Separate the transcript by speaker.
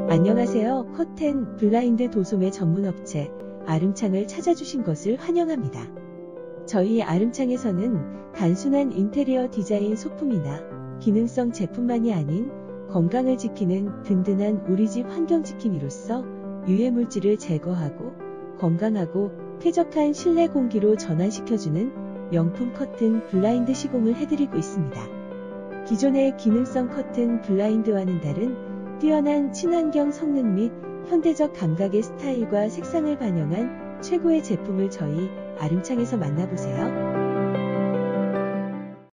Speaker 1: 안녕하세요. 커튼, 블라인드 도소매 전문업체 아름창을 찾아주신 것을 환영합니다. 저희 아름창에서는 단순한 인테리어 디자인 소품이나 기능성 제품만이 아닌 건강을 지키는 든든한 우리집 환경지킴이로서 유해물질을 제거하고 건강하고 쾌적한 실내 공기로 전환시켜주는 명품 커튼 블라인드 시공을 해드리고 있습니다. 기존의 기능성 커튼 블라인드와는 다른 뛰어난 친환경 성능 및 현대적 감각의 스타일과 색상을 반영한 최고의 제품을 저희 아름창에서 만나보세요.